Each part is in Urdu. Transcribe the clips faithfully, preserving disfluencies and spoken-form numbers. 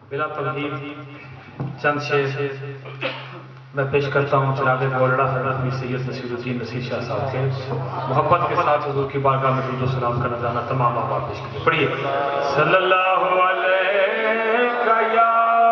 بلا تمہید چند شعر میں پیش کرتا ہوں جناب گولڑا حضرت می سید نصیر الدین نصیر شاہ صاحب کے محبت کے ساتھ حضور کی بارگاہ میں درود و سلام کا نذرانہ تمام احباب پیش کریں. پڑھیے صلی اللہ علیہ یا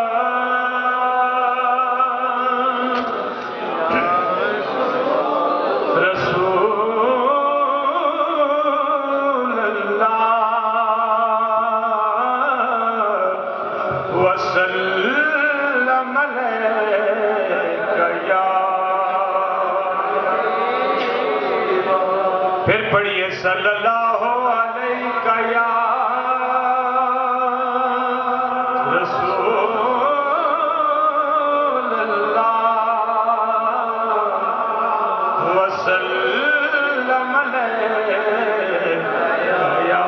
پھر پڑھیے صلی اللہ علیہ یا رسول اللہ وسلم علیہ یا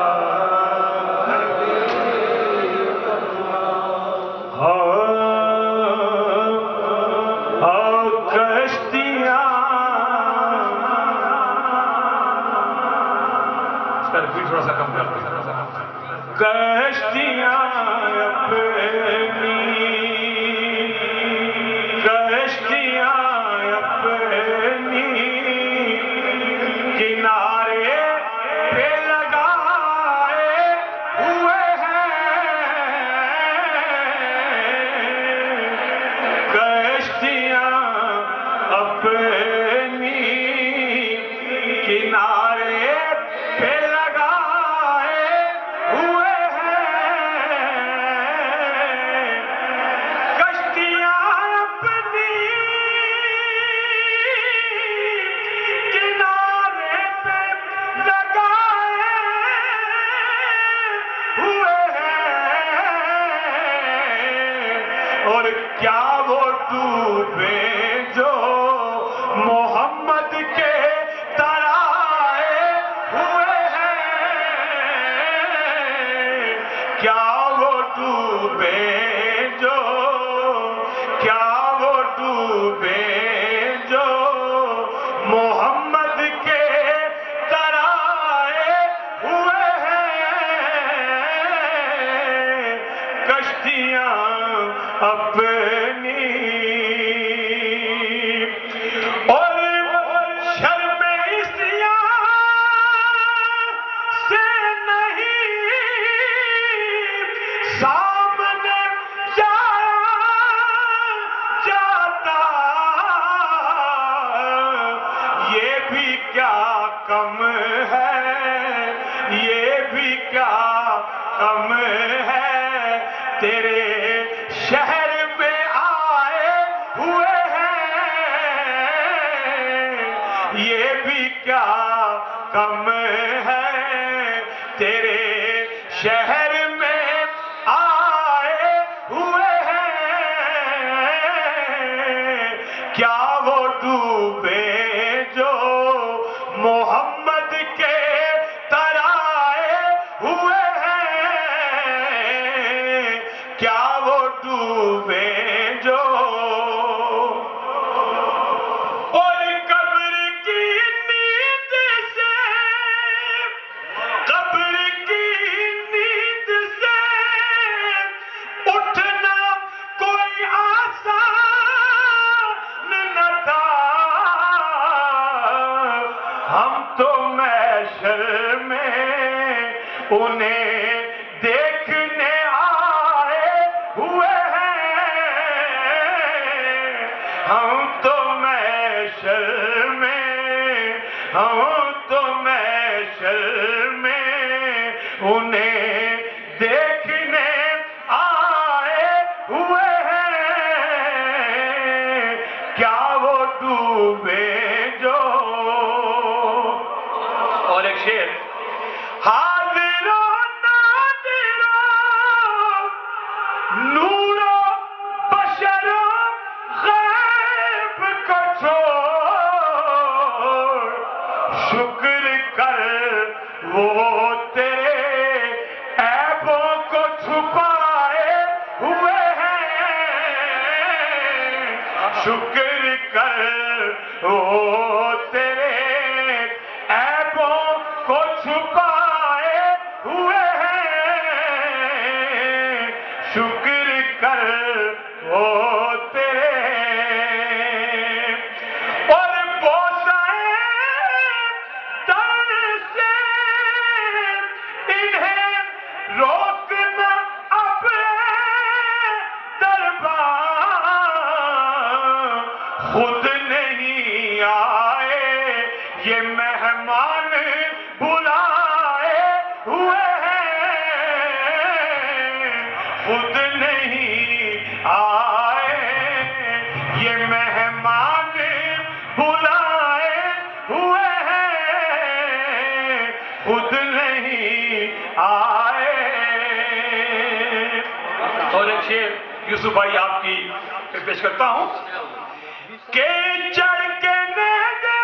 تھوڑا سا کم کرتے ہیں کشتیاں اپنی کشتیاں اپنی کنارے پہ لگائے ہوئے ہیں کشتیاں اپنی کنارے پہ اور کیا وہ ڈوبے جو محمد کے ترائے ہوئے ہیں کیا وہ ڈوبے جو کیا وہ ڈوبے جو محمد کے ترائے ہوئے ہیں کشتیاں اپنی اور شرم عصیان سے نہیں سامنے جایا جاتا یہ بھی کیا کم ہے یہ بھی کیا کم ہے تیرے شہر میں آئے ہوئے ہیں یہ بھی کیا کم ہے تیرے شہر میں آئے ہوئے ہیں کیا وہ ڈوبے جو محمد کے ترائے ہوئے ہیں کیا وہ ڈوبے جو اور قبر کی نیند سے قبر کی نیند سے اٹھنا کوئی آسان نہ تھا ہم تو محشر میں انہیں دیکھنے ہوئے ہیں ہم تو محشر میں ہم تو محشر میں انہیں دیکھنے آئے ہوئے ہیں کیا وہ ڈوبے جو اور ایک شعر حاضروں نورو بشرو غیب کو چھوڑ شکر کر وہ تیرے عیبوں کو چھپائے ہوئے ہیں شکر کر وہ تیرے عیبوں کو چھپائے ہوئے ہیں شکر کر وہ تیرے اور بوسائے در سے انہیں روکنا اب دربار خود نہیں آئے یہ مہمان بلائے ہوئے خود نہیں آئے یہ مہمان بلائے ہوئے ہیں خود نہیں آئے. اور ایک شعر یوسف بھائی آپ کی پیش کرتا ہوں کہ چڑھ کے نیزے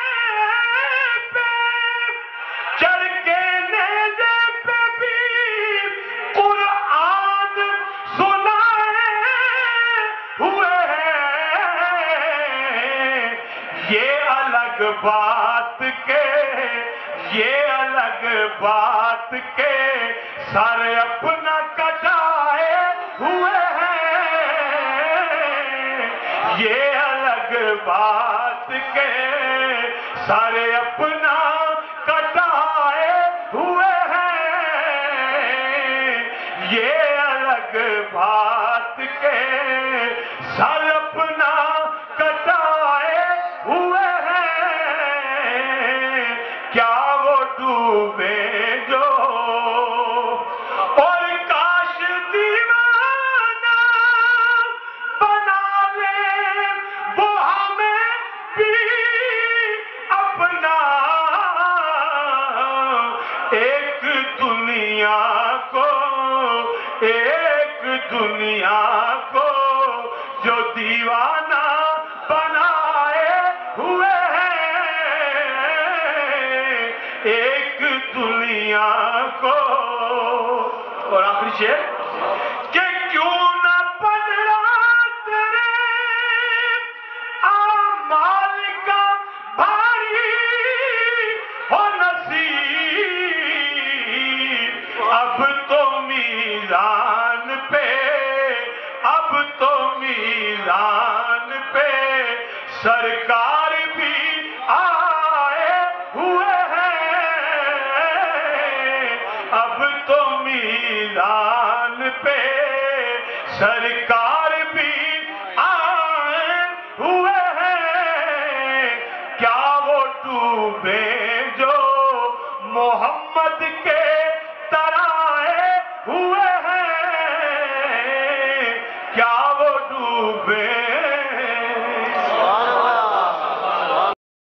پہ چڑھ کے نیزے پہ بھی قرآن سنائے ہوئے ہیں یہ الگ بات کے یہ الگ بات کے سر اپنا کٹائے ہوئے ہیں یہ الگ بات کے سر اپنا کٹائے ہوئے ہیں یہ الگ بات کے سر اپنا کٹائے ہوئے ہیں کیا وہ ڈوبے جو اور کاش دیوانہ بنا لے وہ ہمیں بھی اپنا ایک دنیا کو ایک دنیا کو جو دیوانہ بنائے ہوئے ہیں ایک دنیا کو. اور آخری شعر کہ کیوں نہ پلڑا تیرے اعمال کا بھاری ہو نصیب اب تو میزان پہ اب تو میزان پہ سرکار بھی آئے ہوئے ہیں اب تو میزان پہ سرکار